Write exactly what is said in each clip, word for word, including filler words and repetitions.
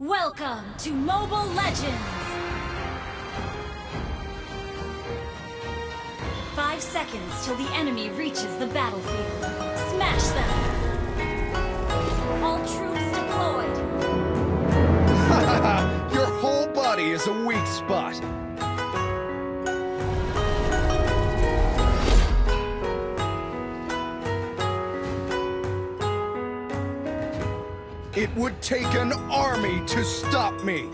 Welcome to Mobile Legends! Five seconds till the enemy reaches the battlefield. Smash them! All troops deployed! Your whole body is a weak spot! It would take an army to stop me!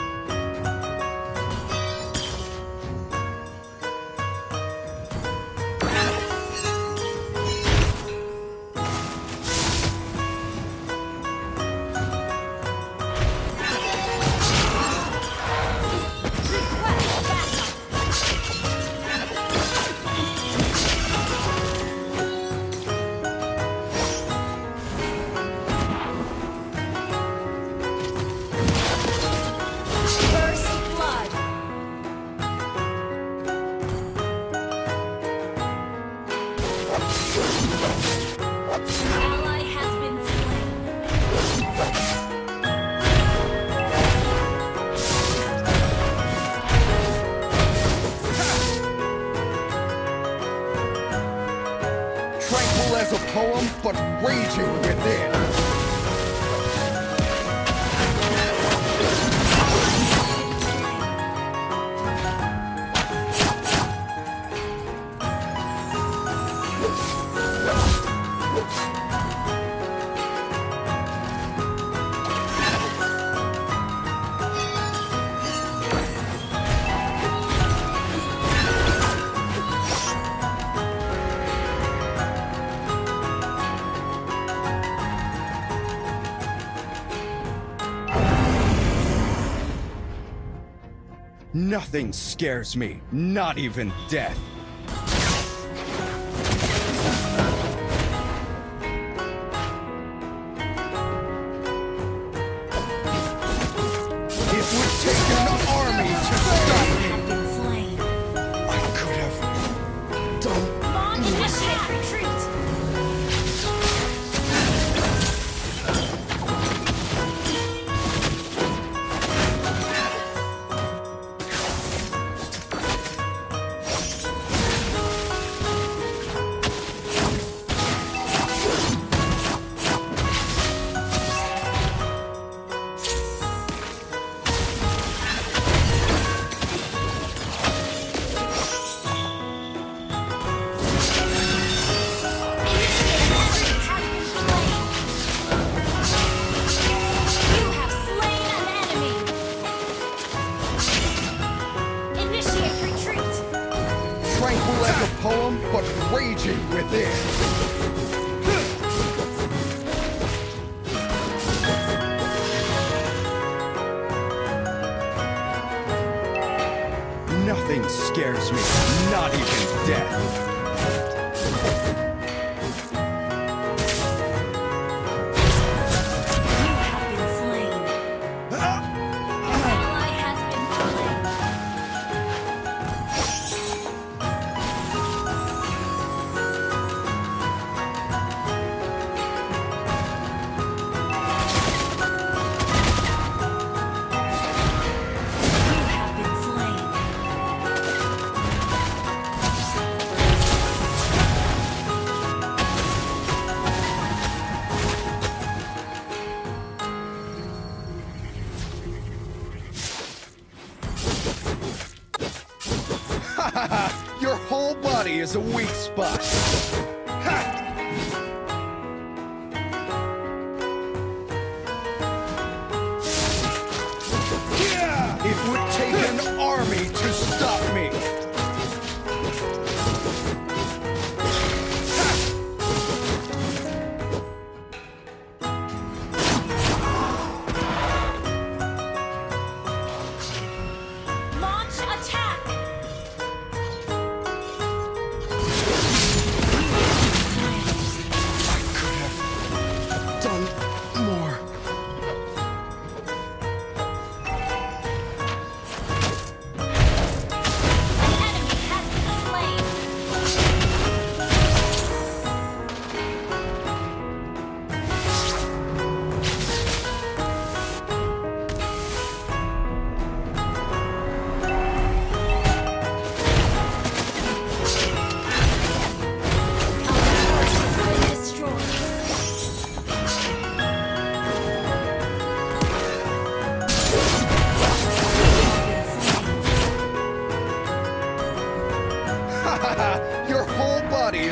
Tranquil as a poem, but raging within. Nothing scares me, not even death. It would take an army to stop me. I could have done. Launch attack! Retreat! Tranquil as a poem, but raging within. Nothing scares me, not even death. Your whole body is a weak spot. Ha! Yeah! It would take an army to stop me. Launch attack!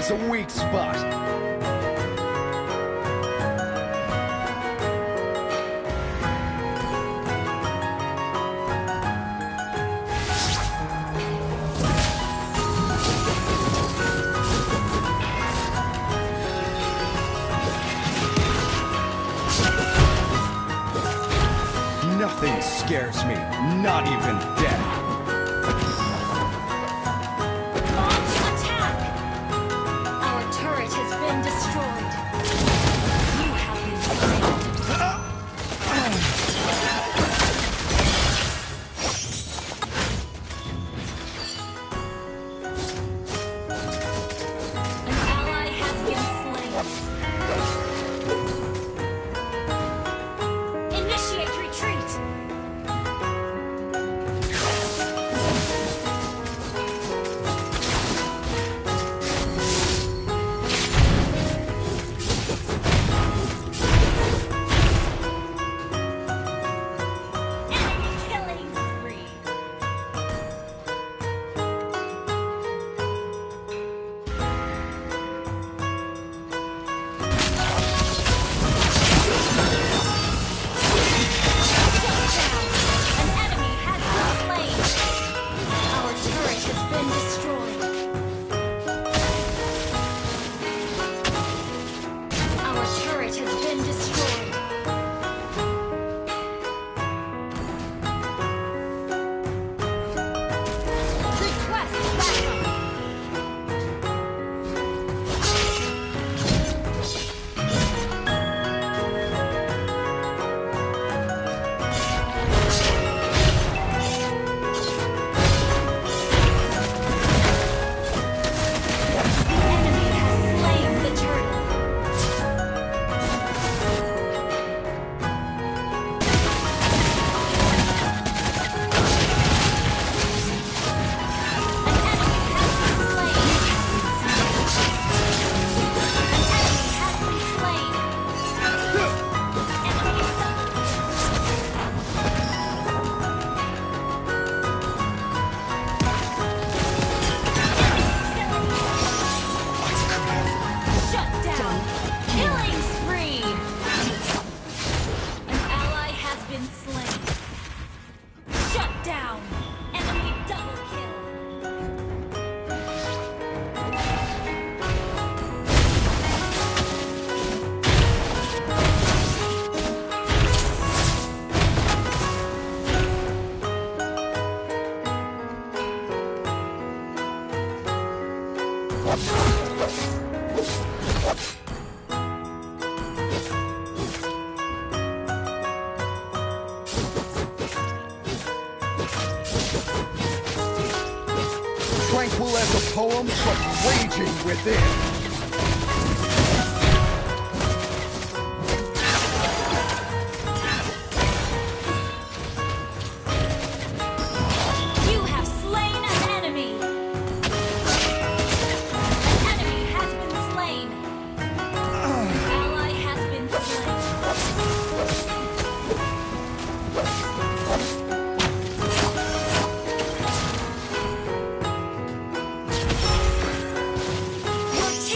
a weak spot. Nothing scares me, not even death. Launch attack! Our turret has been destroyed. You have been slain. An ally has been slain. Initiate retreat! Enemy killing spree! An enemy has been slain. Our turret has been destroyed. Our turret has been destroyed. Request backup. The enemy has slain the turtle. An enemy has been slain. An enemy has been slain. Enemy Shut down! Killing spree! An ally has been slain. Shut down! Enemy double kill! Tranquil as a poem, but raging within. You have slain an enemy! An enemy has been slain! An ally has been slain. Your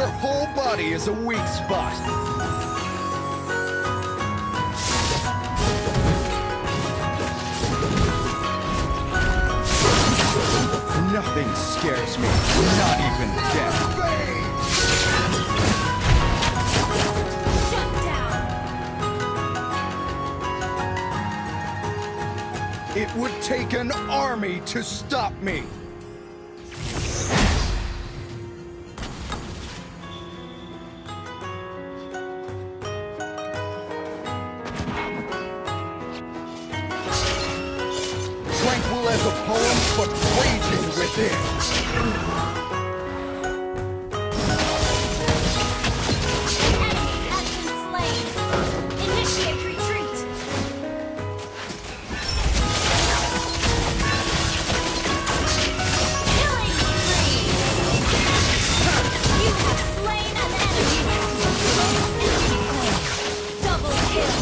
whole body is a weak spot. Nothing scares me, not even death. Shut down. It would take an army to stop me. Tranquil as a poem, but raging within. Enemy has been slain. Initiate retreat. Killing spree. You have slain an enemy. Double kill.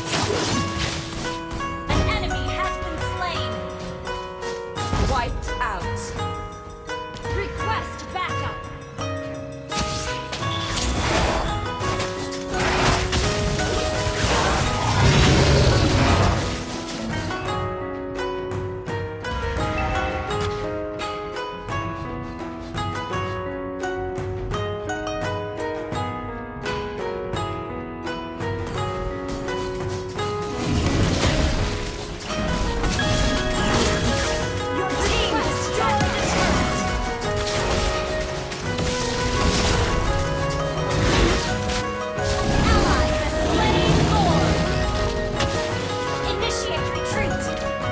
An enemy has been slain. Wiped out. Request backup. Your team destroyed the turret. Ally has slain Lord. Initiate retreat.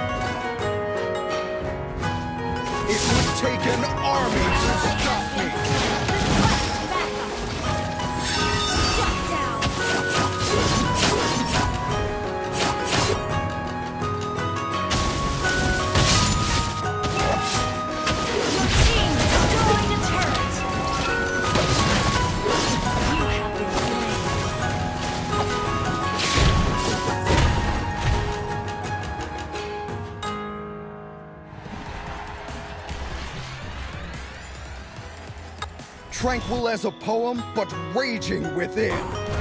It would take an army to stop me. Request backup. Shut down. Your team destroyed a turret. You have been slain. Tranquil as a poem, but raging within.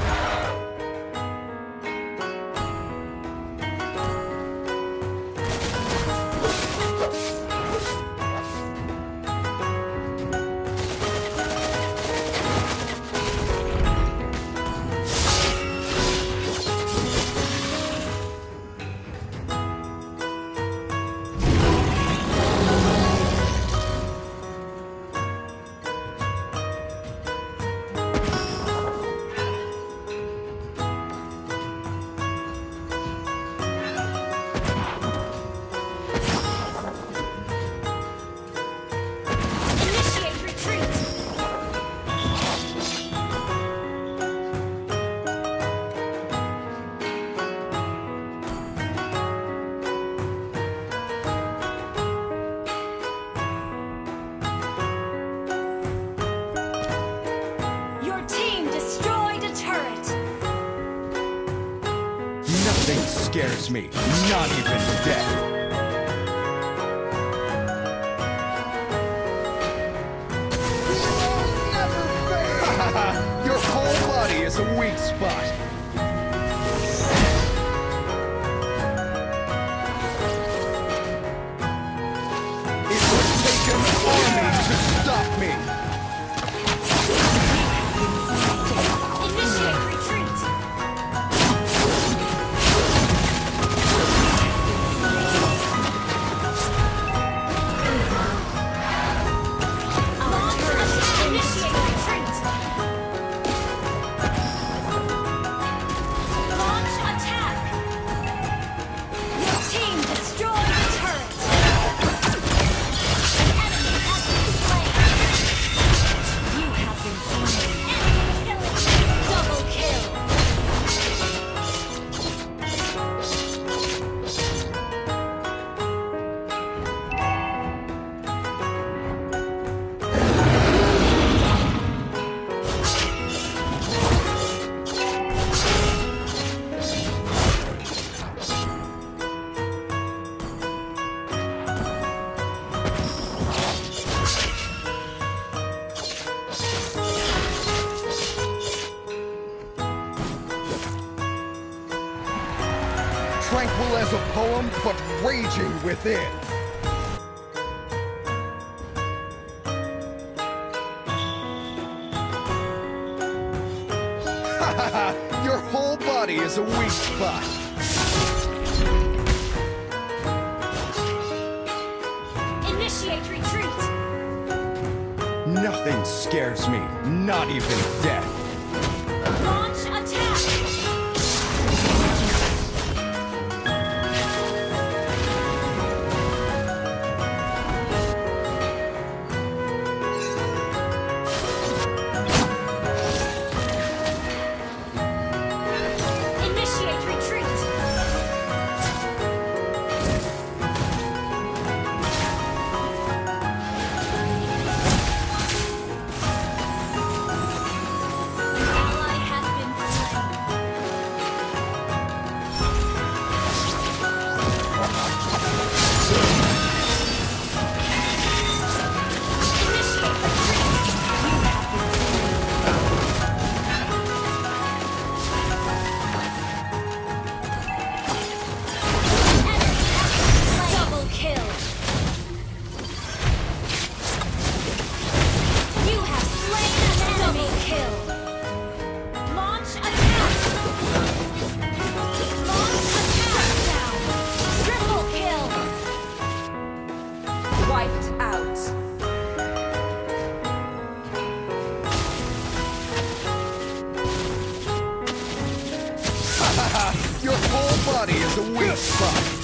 Initiate retreat. Your team destroyed a turret. Nothing scares me, not even death. Your whole body is a weak spot. It would take an army to stop me. Initiate retreat. Launch attack. Initiate retreat. Simple as a poem, but raging within. Hahaha, your whole body is a weak spot. Initiate retreat. Nothing scares me, not even death. Launch attack. Initiate retreat. Ally has been slain. Initiate retreat. You have been slain. Double kill. You have slain an enemy. Double kill. Launch attack. Launch attack down. Triple kill. Wiped out. Hahaha, your whole body is a weak spot.